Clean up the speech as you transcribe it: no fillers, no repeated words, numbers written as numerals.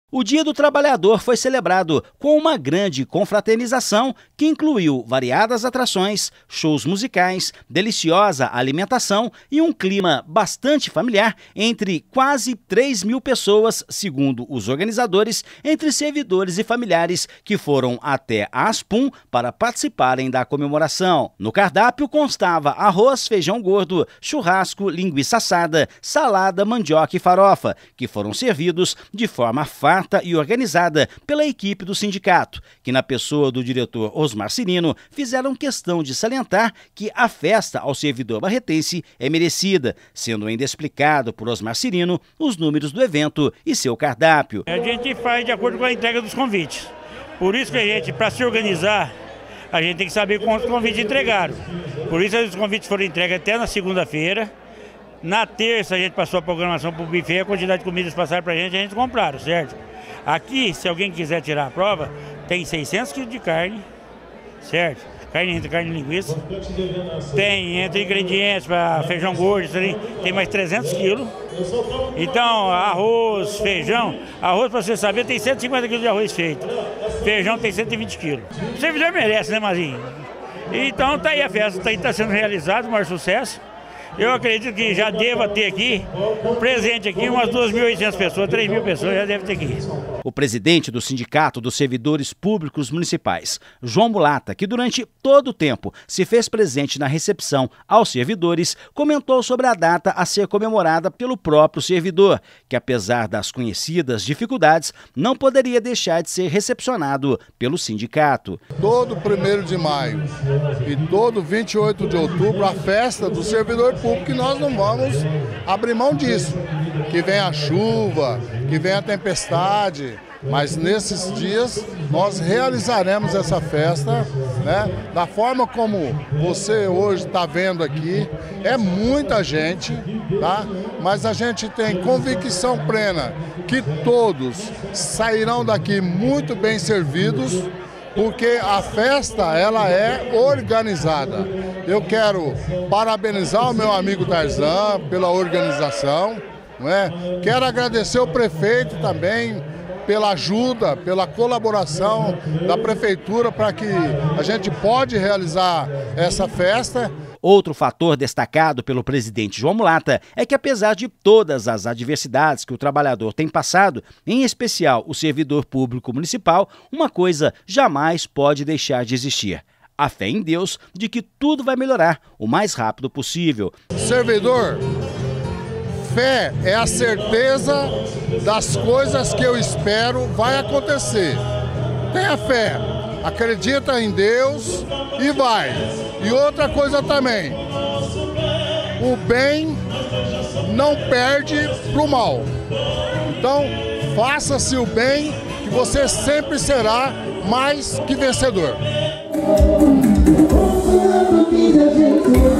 O Dia do Trabalhador foi celebrado com uma grande confraternização que incluiu variadas atrações, shows musicais, deliciosa alimentação e um clima bastante familiar entre quase 3.000 pessoas, segundo os organizadores, entre servidores e familiares que foram até a Aspum para participarem da comemoração. No cardápio constava arroz, feijão gordo, churrasco, linguiça assada, salada, mandioca e farofa, que foram servidos de forma farta e organizada pela equipe do sindicato, que na pessoa do diretor Osmar Cirino fizeram questão de salientar que a festa ao servidor barretense é merecida, sendo ainda explicado por Osmar Cirino os números do evento e seu cardápio. A gente faz de acordo com a entrega dos convites, por isso que a gente, para se organizar, a gente tem que saber quantos convites entregaram. Por isso os convites foram entregues até na segunda-feira. Na terça a gente passou a programação para o buffet, a quantidade de comidas passaram para a gente compraram, certo? Aqui, se alguém quiser tirar a prova, tem 600 quilos de carne, certo? Carne e linguiça. Tem entre ingredientes para feijão gordo, tem mais 300 quilos. Então, arroz, feijão, arroz para você saber tem 150 quilos de arroz feito. Feijão tem 120 quilos. O servidor merece, né, Mazinho? Então tá aí a festa, está sendo realizada, o maior sucesso. Eu acredito que já deva ter aqui, presente aqui, umas 2.800 pessoas, 3.000 pessoas já deve ter aqui. O presidente do Sindicato dos Servidores Públicos Municipais, João Mulata, que durante todo o tempo se fez presente na recepção aos servidores, comentou sobre a data a ser comemorada pelo próprio servidor, que apesar das conhecidas dificuldades, não poderia deixar de ser recepcionado pelo sindicato. Todo 1º de maio e todo 28 de outubro, a festa do servidor público, que nós não vamos abrir mão disso. Que vem a chuva, que vem a tempestade, mas nesses dias nós realizaremos essa festa, né? Da forma como você hoje está vendo aqui, é muita gente, tá? Mas a gente tem convicção plena que todos sairão daqui muito bem servidos, porque a festa ela é organizada. Eu quero parabenizar o meu amigo Tarzan pela organização, não é? Quero agradecer o prefeito também pela ajuda, pela colaboração da prefeitura para que a gente pode realizar essa festa. Outro fator destacado pelo presidente João Mulata é que, apesar de todas as adversidades que o trabalhador tem passado, em especial o servidor público municipal, uma coisa jamais pode deixar de existir: a fé em Deus de que tudo vai melhorar o mais rápido possível. Servidor, fé é a certeza das coisas que eu espero vai acontecer. Tenha fé, acredita em Deus e vai. E outra coisa também, o bem não perde pro mal. Então, faça-se o bem que você sempre será mais que vencedor.